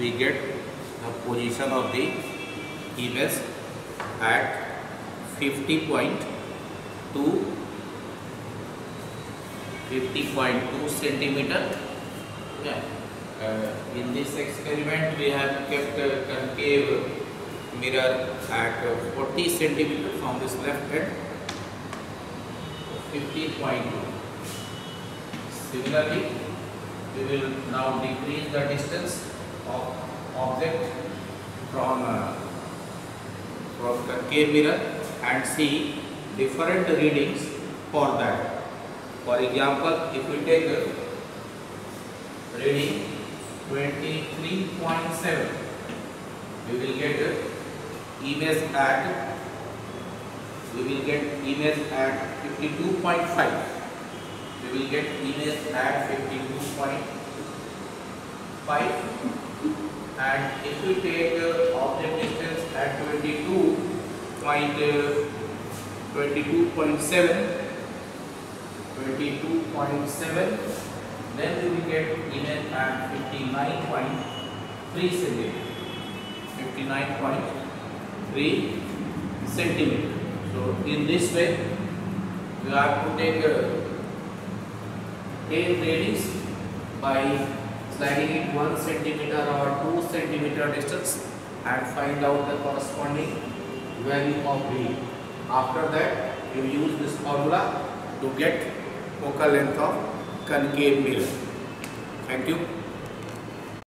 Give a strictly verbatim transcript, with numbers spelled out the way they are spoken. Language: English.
we get the position of the image at fifty point two centimeter. Yeah. Uh, in this experiment we have kept a concave mirror at uh, forty centimeter from this left end, fifty point two. Similarly, we will now decrease the distance of object from uh, from concave mirror and see different readings for that. For example, if we take a reading twenty-three point seven, we will get a image at we will get image at fifty-two point five. We will get image at fifty-two point five, and if we take uh, object distance at twenty-two point seven, twenty-two point seven, then we will get image at fifty-nine point three centimeter. fifty-nine point three centimeter. So in this way, we have to take uh, ten readings by sliding it one centimeter or two centimeter distance and find out the corresponding value of reading. After that, you use this formula to get focal length of concave mirror. Thank you.